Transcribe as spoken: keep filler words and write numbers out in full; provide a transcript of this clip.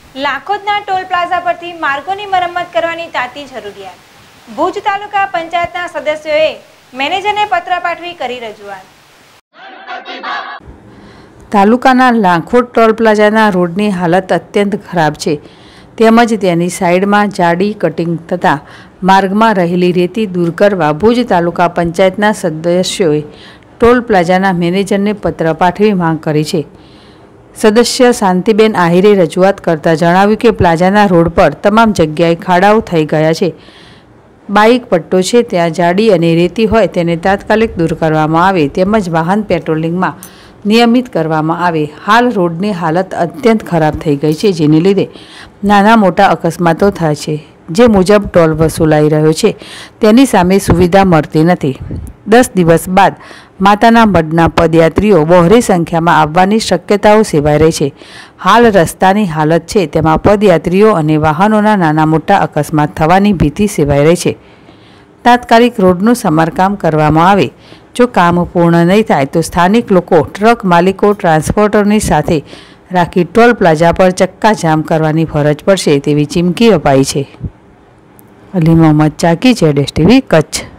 લાખોદના toll plaza પરથી માર્ગોની મરમ્મત કરવાની તાતી જરૂરિયાત. ભુજ તાલુકા પંચાયતના સદસ્યોએ મેનેજરને પત્ર પાઠવી કરી રજૂઆત. તાલુકાના લાખોદ ટોલ પ્લાઝાના રોડની હાલત અત્યંત ખરાબ છે, તેમજ તેની સાઈડમાં જાડી કટિંગ થતાં માર્ગમાં રહેલી રેતી દૂર કરવા ભુજ તાલુકા પંચાયતના સદસ્યોએ ટોલ પ્લાઝાના મેનેજરને પત્ર પાઠવી માંગ કરી છે. સદસ્ય શાંતિબેન આહિરે રજૂઆત કરતા જણાવ્યું કે પ્લાઝાના રોડ પર તમામ જગ્યાએ ખાડાઓ થઈ ગયા છે. બાઇક પટ્ટો છે ત્યાં જાડી અને રેતી હોય તેને તાત્કાલિક દૂર કરવામાં આવે તેમજ વાહન પેટ્રોલિંગમાં નિયમિત કરવામાં આવે. હાલ રોડની હાલત અત્યંત ખરાબ થઈ ગઈ છે, જેને લીધે નાના મોટા અકસ્માતો થાય છે. જે મુજબ ટોલ વસૂલાઈ રહ્યો છે તેની સામે સુવિધા મળતી નથી. દસ દિવસ બાદ માતાના મઢના પદયાત્રીઓ બહોળી સંખ્યામાં આવવાની શક્યતાઓ સેવાઈ રહી છે. હાલ રસ્તાની હાલત છે તેમાં પદયાત્રીઓ અને વાહનોના નાના મોટા અકસ્માત થવાની ભીતિ સેવાઈ રહી છે. તાત્કાલિક રોડનું સમારકામ કરવામાં આવે. જો કામ પૂર્ણ નહીં થાય તો સ્થાનિક લોકો, ટ્રક માલિકો, ટ્રાન્સપોર્ટરની સાથે રાખી ટોલ પ્લાઝા પર ચક્કાજામ કરવાની ફરજ પડશે તેવી ચીમકી અપાઈ છે. Ali Mohammad Chaki, Z S TV, Kutch.